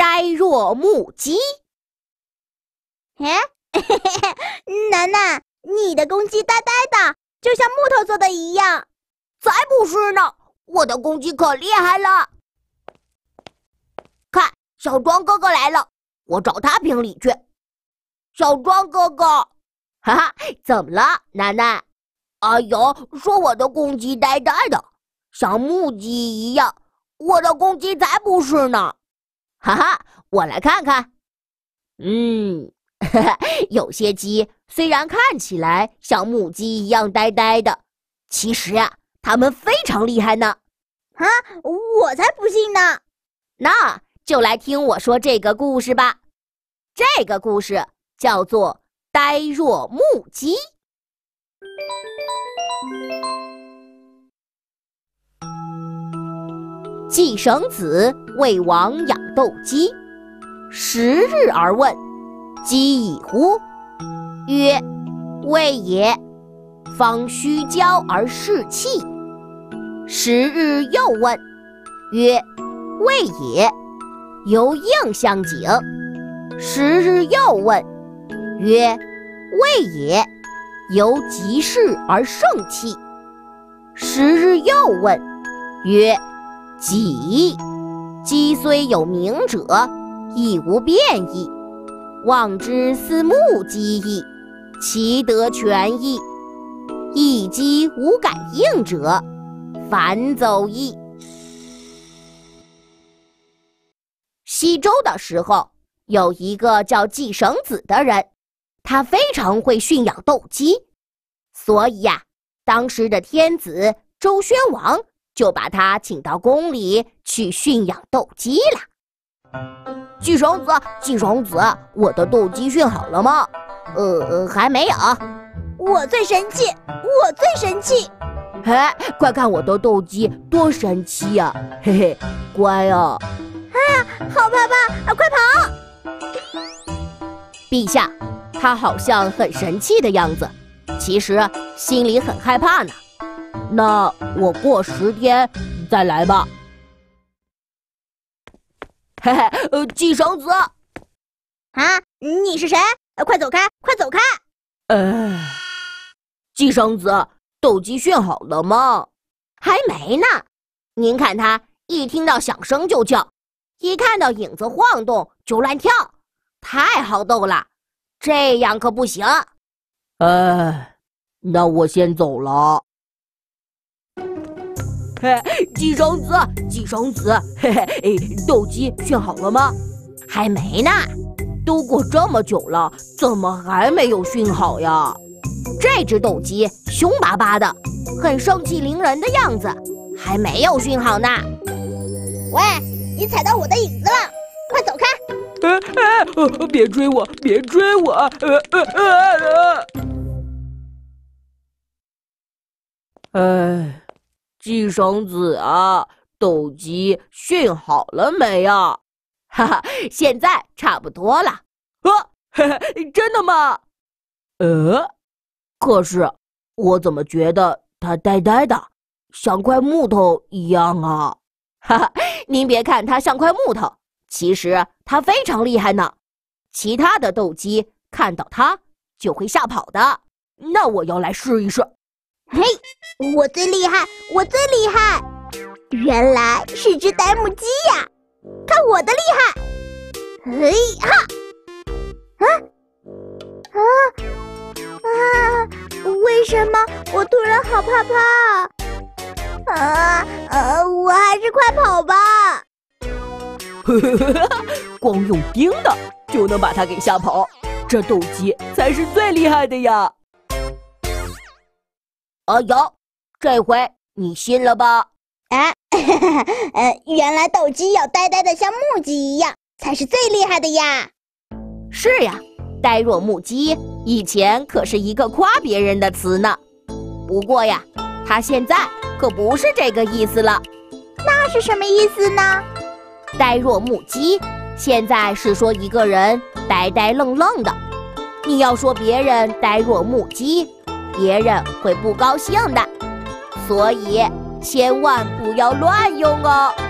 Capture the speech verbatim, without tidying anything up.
呆若木鸡。 哎，楠楠，你的公鸡呆呆的，就像木头做的一样。 才不是呢，我的公鸡可厉害了。看，小庄哥哥来了，我找他评理去。小庄哥哥， 哈哈，怎么了，楠楠？ 哎呦，说我的公鸡呆呆的，像木鸡一样。我的公鸡才不是呢。 哈哈，我来看看。嗯，哈哈，有些鸡虽然看起来像木鸡一样呆呆的，其实呀、啊，它们非常厉害呢。 啊，我才不信呢。 那就来听我说这个故事吧。这个故事叫做《呆若木鸡》。季绳子为王养斗鸡，十日而问：“鸡已乎？”曰：“未也。”方须交而视气。十日又问，曰：“未也。”犹应相景。十日又问，曰：“未也。”犹急视而胜气。十日又问，曰：“几？”鸡虽有鸣者，亦无变异。望之似木鸡矣，其得全矣。一鸡无感应者，反走矣。西周的时候，有一个叫季绳子的人，他非常会驯养斗鸡，所以呀、啊，当时的天子周宣王就把他请到宫里去驯养斗鸡了。 季绳子，季绳子，我的斗鸡驯好了吗？呃，还没有。 我最神气，我最神气！ 哎，快看我的斗鸡多神气呀、啊！嘿嘿，乖啊！ 啊，好怕怕啊，快跑！ 陛下，他好像很神气的样子，其实心里很害怕呢。 那我过十天再来吧。嘿嘿，呃，季绳子。 啊，你是谁？快走开，快走开！ 哎，季绳子，斗鸡驯好了吗？ 还没呢。您看他一听到响声就叫，一看到影子晃动就乱跳，太好斗了。这样可不行。 哎，那我先走了。嘿，季绳子，季绳子，嘿嘿，斗鸡驯好了吗？ 还没呢。 都过这么久了，怎么还没有驯好呀？ 这只斗鸡凶巴巴的，很盛气凌人的样子，还没有驯好呢。 喂，你踩到我的影子了，快走开！ 哎哎，呃，别追我，别追我！呃呃呃呃。哎，季绳子啊，斗鸡驯好了没呀？ 哈哈，现在差不多了。 啊，嘿嘿，真的吗？呃，可是我怎么觉得它呆呆的，像块木头一样啊？ 哈哈，您别看它像块木头，其实它非常厉害呢。其他的斗鸡看到它就会吓跑的。 那我要来试一试。 嘿，我最厉害，我最厉害！原来是只呆木鸡呀！看我的厉害！嘿哈！啊啊啊！为什么我突然好怕怕？啊啊！我还是快跑吧！ 呵呵呵，光用叮的就能把它给吓跑，这斗鸡才是最厉害的呀！啊有，这回你信了吧？ 啊，呃，原来斗鸡要呆呆的像木鸡一样，才是最厉害的呀！ 是呀，呆若木鸡以前可是一个夸别人的词呢。不过呀，它现在可不是这个意思了。 那是什么意思呢？ 呆若木鸡现在是说一个人呆呆愣愣的。你要说别人呆若木鸡，别人会不高兴的。所以千万不要乱用哦。